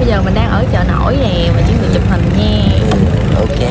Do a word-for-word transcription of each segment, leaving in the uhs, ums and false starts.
giờ mình đang ở chợ nổi nè, và chuẩn bị chụp hình nha. Ok.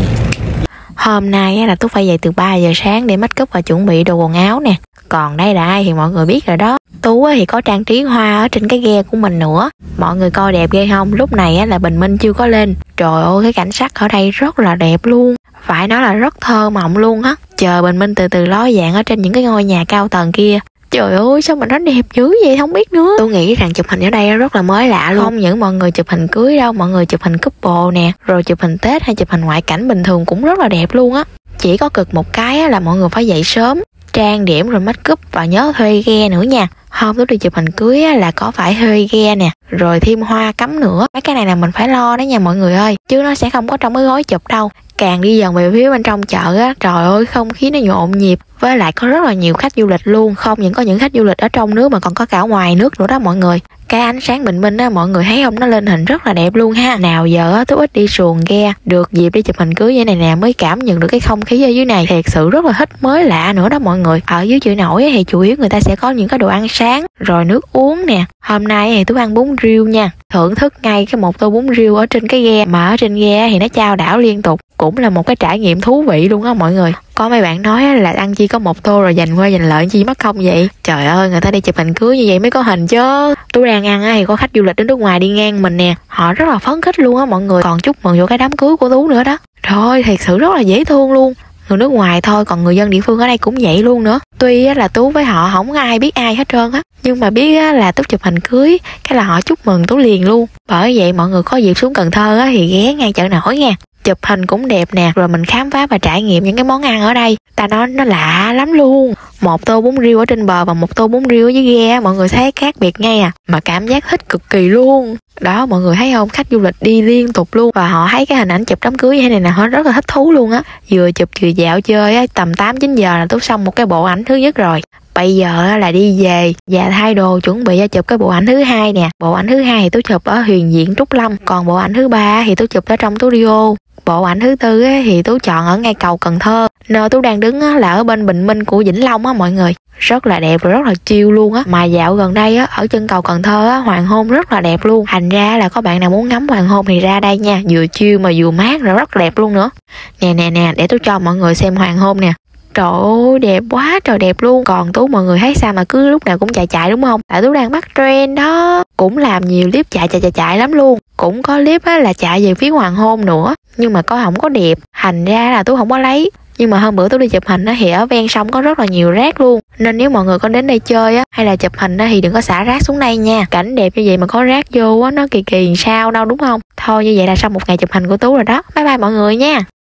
Hôm nay là Tú phải dậy từ ba giờ sáng để make up và chuẩn bị đồ quần áo nè. Còn đây là ai thì mọi người biết rồi đó. Tú thì có trang trí hoa ở trên cái ghe của mình nữa. Mọi người coi đẹp ghê không? Lúc này là bình minh chưa có lên. Trời ơi, cái cảnh sắc ở đây rất là đẹp luôn. Phải nói là rất thơ mộng luôn á. Chờ bình minh từ từ ló dạng ở trên những cái ngôi nhà cao tầng kia. Trời ơi, sao mà nó đẹp dữ vậy không biết nữa. Tôi nghĩ rằng chụp hình ở đây rất là mới lạ luôn. Không những mọi người chụp hình cưới đâu, mọi người chụp hình couple nè, rồi chụp hình Tết hay chụp hình ngoại cảnh bình thường cũng rất là đẹp luôn á. Chỉ có cực một cái là mọi người phải dậy sớm, trang điểm rồi make up và nhớ thuê ghe nữa nha. Hôm tôi đi chụp hình cưới là có phải thuê ghe nè, rồi thêm hoa cắm nữa. Mấy cái này là mình phải lo đó nha mọi người ơi, chứ nó sẽ không có trong cái gói chụp đâu. Càng đi dần về phía bên trong chợ á, trời ơi không khí nó nhộn nhịp, với lại có rất là nhiều khách du lịch luôn. Không những có những khách du lịch ở trong nước mà còn có cả ngoài nước nữa đó mọi người. Cái ánh sáng bình minh á, mọi người thấy không, nó lên hình rất là đẹp luôn ha. Nào giờ á, tôi ít đi xuồng ghe, được dịp đi chụp hình cưới như này nè mới cảm nhận được cái không khí ở dưới này. Thiệt sự rất là thích, mới lạ nữa đó mọi người. Ở dưới chợ nổi thì chủ yếu người ta sẽ có những cái đồ ăn sáng, rồi nước uống nè. Hôm nay thì tôi ăn bún riêu nha, thưởng thức ngay cái một tô bún riêu ở trên cái ghe. Mà ở trên ghe thì nó chao đảo liên tục, cũng là một cái trải nghiệm thú vị luôn á mọi người. Có mấy bạn nói là ăn chi có một tô rồi dành qua dành lợi chi mất công vậy. Trời ơi, người ta đi chụp hình cưới như vậy mới có hình chứ. Tôi đang ăn thì có khách du lịch đến nước ngoài đi ngang mình nè, họ rất là phấn khích luôn á mọi người, còn chúc mừng vô cái đám cưới của Tú nữa đó. Trời ơi, thiệt sự rất là dễ thương luôn. Người nước ngoài thôi, còn người dân địa phương ở đây cũng vậy luôn nữa. Tuy là Tú với họ không có ai biết ai hết trơn á, nhưng mà biết là Tú chụp hình cưới cái là họ chúc mừng Tú liền luôn. Bởi vậy mọi người có dịp xuống Cần Thơ thì ghé ngay chợ nổi nha. Chụp hình cũng đẹp nè, rồi mình khám phá và trải nghiệm những cái món ăn ở đây. Ta nói nó lạ lắm luôn. Một tô bún riêu ở trên bờ và một tô bún riêu ở dưới ghe, mọi người thấy khác biệt ngay à. Mà cảm giác thích cực kỳ luôn. Đó, mọi người thấy không, khách du lịch đi liên tục luôn. Và họ thấy cái hình ảnh chụp đám cưới như thế này nè, họ rất là thích thú luôn á. Vừa chụp vừa dạo chơi á, tầm tám chín giờ là Tú xong một cái bộ ảnh thứ nhất rồi. Bây giờ là đi về và thay đồ chuẩn bị chụp cái bộ ảnh thứ hai nè. Bộ ảnh thứ hai thì Tú chụp ở Huyền Diện Trúc Lâm, còn bộ ảnh thứ ba thì Tú chụp ở trong studio. Bộ ảnh thứ tư thì Tú chọn ở ngay cầu Cần Thơ, nơi Tú đang đứng là ở bên bình minh của Vĩnh Long á mọi người. Rất là đẹp và rất là chill luôn á. Mà dạo gần đây á, ở chân cầu Cần Thơ á, hoàng hôn rất là đẹp luôn. Thành ra là có bạn nào muốn ngắm hoàng hôn thì ra đây nha, vừa chill mà vừa mát rồi rất đẹp luôn nữa. Nè nè nè, để Tú cho mọi người xem hoàng hôn nè. Trời ơi, đẹp quá trời đẹp luôn. Còn Tú mọi người thấy sao mà cứ lúc nào cũng chạy chạy đúng không? Tại Tú đang bắt trend đó. Cũng làm nhiều clip chạy chạy chạy chạy lắm luôn. Cũng có clip á là chạy về phía hoàng hôn nữa, nhưng mà coi không có đẹp, thành ra là Tú không có lấy. Nhưng mà hôm bữa Tú đi chụp hình á thì ở ven sông có rất là nhiều rác luôn, nên nếu mọi người có đến đây chơi á hay là chụp hình á thì đừng có xả rác xuống đây nha. Cảnh đẹp như vậy mà có rác vô á, nó kỳ kỳ sao đâu đúng không? Thôi như vậy là xong một ngày chụp hình của Tú rồi đó. Bye bye mọi người nha.